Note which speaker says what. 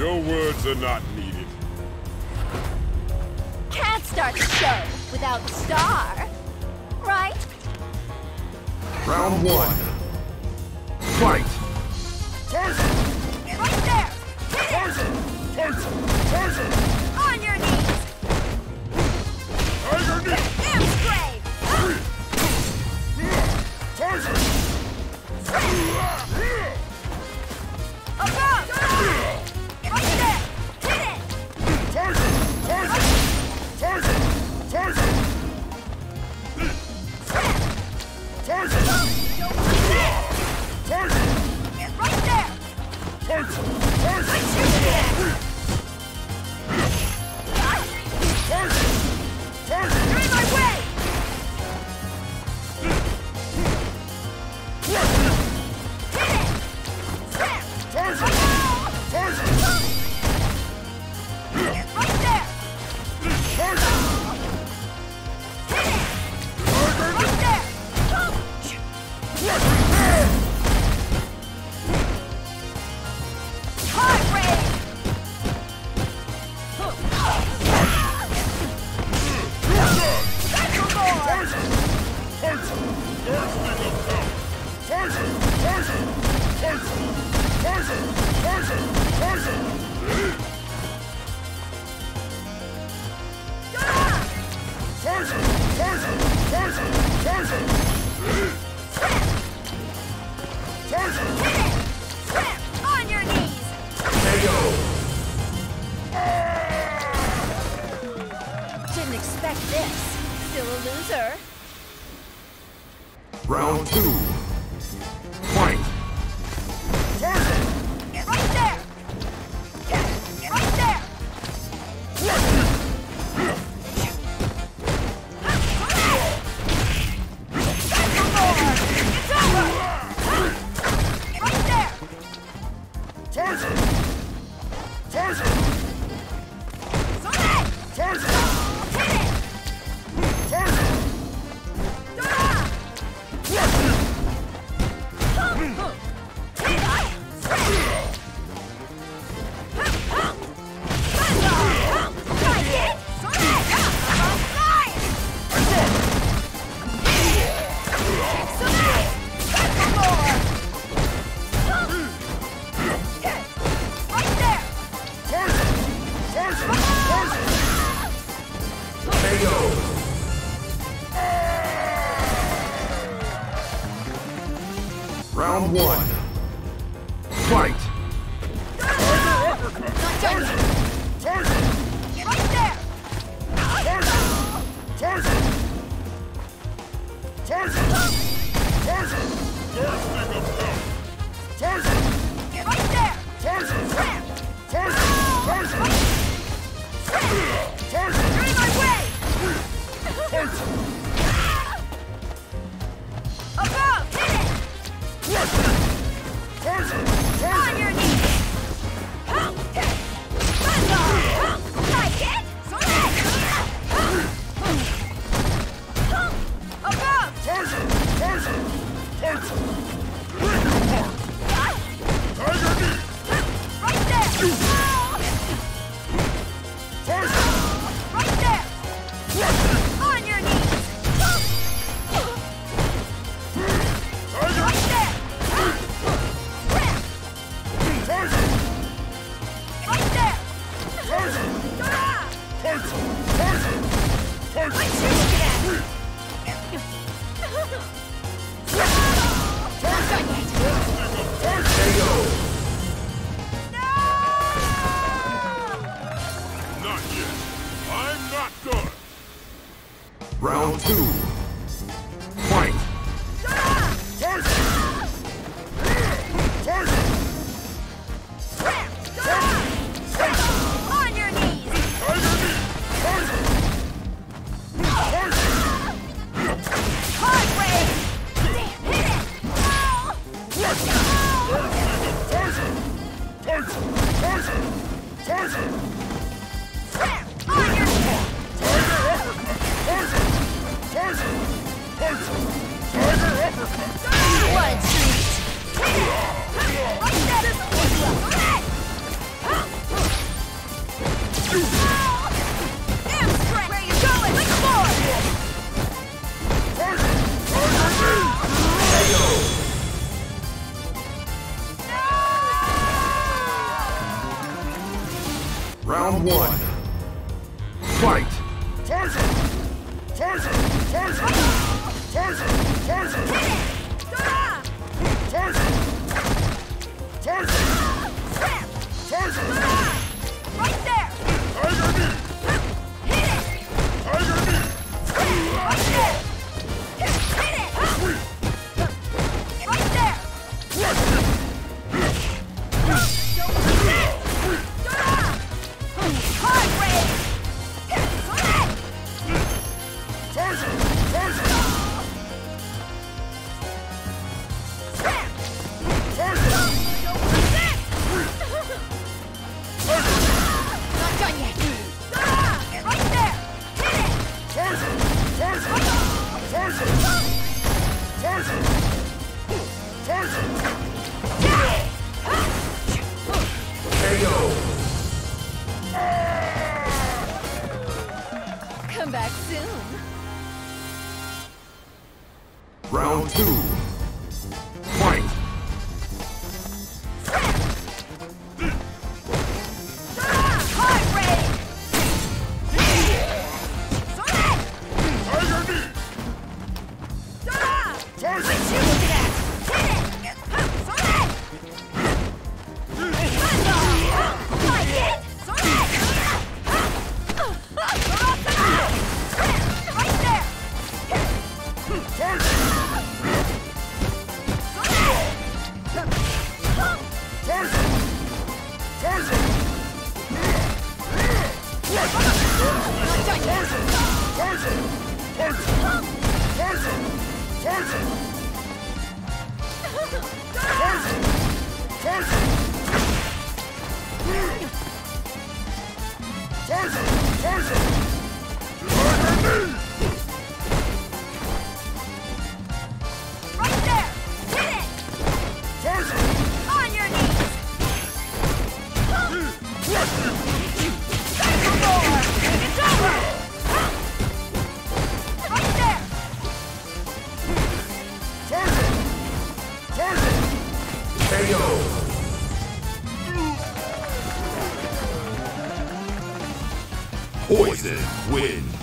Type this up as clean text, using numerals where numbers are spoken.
Speaker 1: Your words are not needed.
Speaker 2: Can't start the show without the star, right?
Speaker 3: Round one. Fight!
Speaker 2: Tarzan! Right there! Tarzan! Tarzan! Tarzan! On your knees!
Speaker 1: Tiger knee!
Speaker 2: Damn straight!
Speaker 1: Tiger!
Speaker 2: Above! Right there! Hit it! Tarzan! Tarzan! Tarzan! Tarzan! Tarzan! Tarzan! Right there! Tarzan! Tarzan! Tarzan! Tarzan! You're in my way! Hit it! Tarzan! Tarzan! Right there! Tarzan! Hit it! Right there! Heart rate! Tarzan! Tarzan! Tarzan! Tarzan! Tarzan! Tarzan! Tarzan! Tarzan! Tarzan! Tarzan! Tarzan! Tarzan! Tarzan! Hit it! Snap! On your knees!
Speaker 3: KO!
Speaker 2: Didn't expect this. Still a loser.
Speaker 3: Round two. Fight!
Speaker 2: Tarzan! Right there! Right there! It's over! Right there! Tarzan! Tarzan! Tarzan! Hit it! Tarzan!
Speaker 3: KO! Round one. Fight!
Speaker 2: Tarzan! Tarzan! Right there! Tarzan! Tarzan! Tarzan! Tarzan! Tarzan! Right there! Tarzan! Tarzan! Tarzan! Tarzan! You're in my way! Tarzan! Above! Hit it! Tarzan! Tarzan! On your knees! Like it? Above! Tarzan! Tarzan! Tarzan!
Speaker 1: Tiger knee!
Speaker 2: Right there! Tarzan! Right there! On your knees! Right there! Tarzan! Right there! Tarzan! Tarzan! Tarzan! Tarzan! What you looking at? Tarzan! Tarzan!
Speaker 3: KO!
Speaker 2: No!
Speaker 1: Not yet. I'm not done.
Speaker 3: Round two. Fight!
Speaker 2: Tarzan! Tarzan! Tarzan! On your knees!
Speaker 1: Tiger knee!
Speaker 2: Tarzan! Tarzan! Heart rate! Hit it! Tarzan! Tarzan! Tarzan! Tarzan! On your knees! Tarzan! Tarzan! Tarzan! What a treat! Hit it! Right there!
Speaker 3: Round one. Fight!
Speaker 1: Tarzan! Tarzan! Tarzan! Tarzan! Tarzan! Tarzan! Tarzan!
Speaker 2: Snap!
Speaker 1: Tarzan!
Speaker 2: Right there!
Speaker 1: Tiger knee!
Speaker 2: Hit it!
Speaker 1: Tiger knee!
Speaker 2: Right there! Hit it!
Speaker 1: Sweep!
Speaker 2: Right there!
Speaker 1: Crush him!
Speaker 2: Hard raise!
Speaker 1: Tarzan! Tarzan!
Speaker 2: Snap!
Speaker 1: Tarzan!
Speaker 2: Not done yet! Right there! Hit it!
Speaker 1: Tarzan! Tarzan! Tarzan! Tarzan! Tarzan!
Speaker 3: KO!
Speaker 2: Come back soon!
Speaker 3: Round two. Fight!
Speaker 2: Hard raise! Soleil!
Speaker 1: Tiger knee! Tarzan!
Speaker 2: What you looking at? Hit it! Soleil! Like it! Soleil! Right there!
Speaker 1: Tarzan! Tarzan! Tarzan! Tarzan! Tarzan! Tarzan! Tarzan! Tarzan! Tarzan! Tarzan! Tarzan! Tarzan!
Speaker 2: Right there! Hit it!
Speaker 1: Tarzan!
Speaker 2: On your knees!
Speaker 1: Crush him!
Speaker 2: Time for more! It's over! Right there!
Speaker 1: Tarzan! Tarzan!
Speaker 3: KO! Poison wins.